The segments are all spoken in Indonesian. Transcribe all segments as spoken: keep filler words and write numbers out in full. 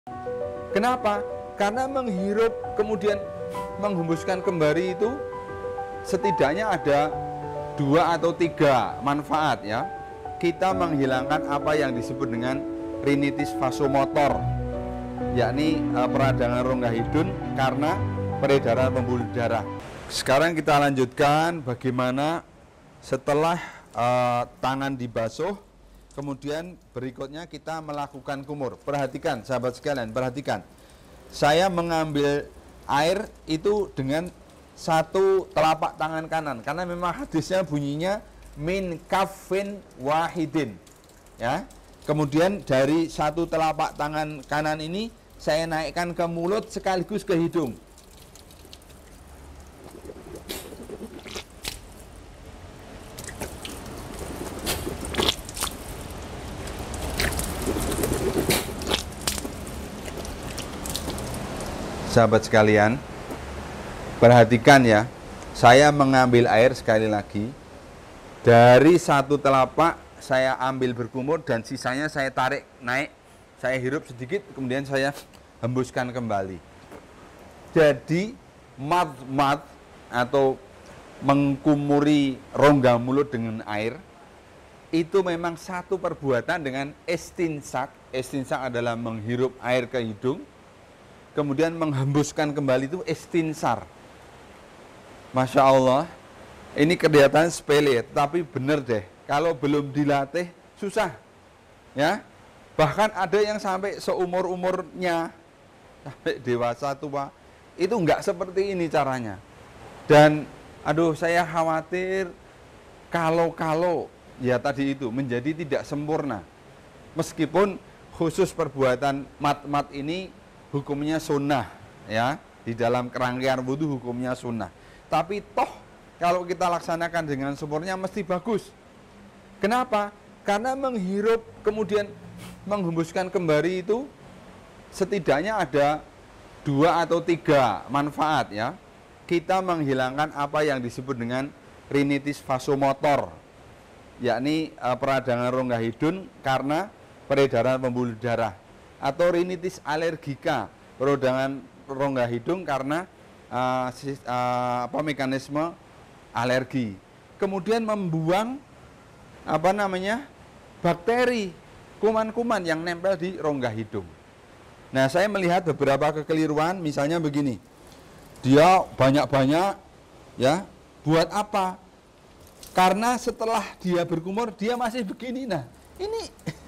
Kenapa? Karena menghirup kemudian menghembuskan kembali itu setidaknya ada dua atau tiga manfaat ya. Kita menghilangkan apa yang disebut dengan rinitis vasomotor, yakni e, peradangan rongga hidung karena peredaran pembuluh darah. Sekarang kita lanjutkan bagaimana setelah e, tangan dibasuh, kemudian berikutnya kita melakukan kumur. Perhatikan sahabat sekalian, perhatikan. Saya mengambil air itu dengan satu telapak tangan kanan, karena memang hadisnya bunyinya min kafin wahidin ya. Kemudian dari satu telapak tangan kanan ini saya naikkan ke mulut sekaligus ke hidung. Sahabat sekalian, perhatikan ya, saya mengambil air sekali lagi dari satu telapak, saya ambil berkumur dan sisanya saya tarik naik, saya hirup sedikit, kemudian saya hembuskan kembali. Jadi mad-mad atau mengkumuri rongga mulut dengan air itu memang satu perbuatan dengan istinsak. Istinsak adalah menghirup air ke hidung, kemudian menghembuskan kembali itu istinsar. Masya Allah, ini kelihatan sepele, tapi benar deh. Kalau belum dilatih, susah. Ya, bahkan ada yang sampai seumur umurnya, sampai dewasa tua, itu enggak seperti ini caranya. Dan, aduh, saya khawatir kalau-kalau ya tadi itu menjadi tidak sempurna. Meskipun khusus perbuatan mat-mat ini hukumnya sunnah, ya, di dalam kerangkaian wudhu hukumnya sunnah. Tapi toh kalau kita laksanakan dengan sempurna mesti bagus. Kenapa? Karena menghirup kemudian menghembuskan kembali itu setidaknya ada dua atau tiga manfaat ya. Kita menghilangkan apa yang disebut dengan rinitis vasomotor, yakni e, peradangan rongga hidung karena peredaran pembuluh darah, atau rinitis alergika, peradangan rongga hidung karena uh, uh, apa mekanisme alergi. Kemudian membuang apa namanya bakteri, kuman-kuman yang nempel di rongga hidung. Nah, saya melihat beberapa kekeliruan, misalnya begini, dia banyak-banyak ya, buat apa? Karena setelah dia berkumur dia masih begini. Nah, ini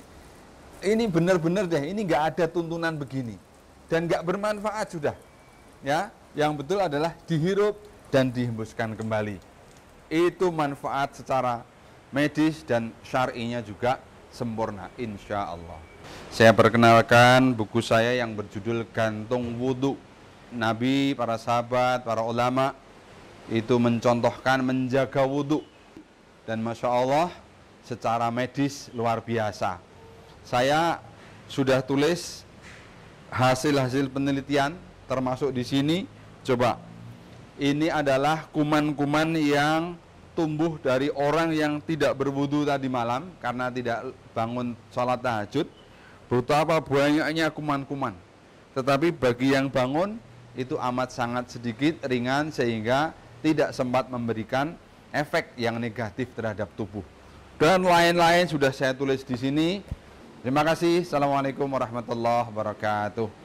ini benar-benar deh, ini nggak ada tuntunan begini dan nggak bermanfaat sudah. Ya, yang betul adalah dihirup dan dihembuskan kembali. Itu manfaat secara medis dan syar'inya juga sempurna, insya Allah. Saya perkenalkan buku saya yang berjudul Gantung Wudhu. Nabi, para sahabat, para ulama itu mencontohkan menjaga wudhu. Dan Masya Allah secara medis luar biasa. Saya sudah tulis hasil-hasil penelitian termasuk di sini. Coba, ini adalah kuman-kuman yang tumbuh dari orang yang tidak berwudu tadi malam karena tidak bangun sholat tahajud. Betapa banyaknya kuman-kuman. Tetapi bagi yang bangun itu amat sangat sedikit, ringan, sehingga tidak sempat memberikan efek yang negatif terhadap tubuh. Dan lain-lain sudah saya tulis di sini. Terima kasih. Assalamualaikum warahmatullahi wabarakatuh.